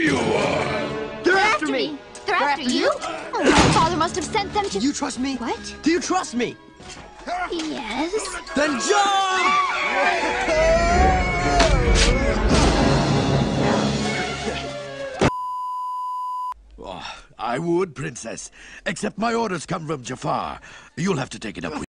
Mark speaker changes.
Speaker 1: you are!
Speaker 2: They're after me!
Speaker 3: They're after you? Oh, my father must have sent them to...
Speaker 2: Do you trust me?
Speaker 3: What?
Speaker 2: Do you trust me?
Speaker 3: Yes.
Speaker 2: Then jump!
Speaker 1: Oh, I would, Princess. Except my orders come from Jafar. You'll have to take it up with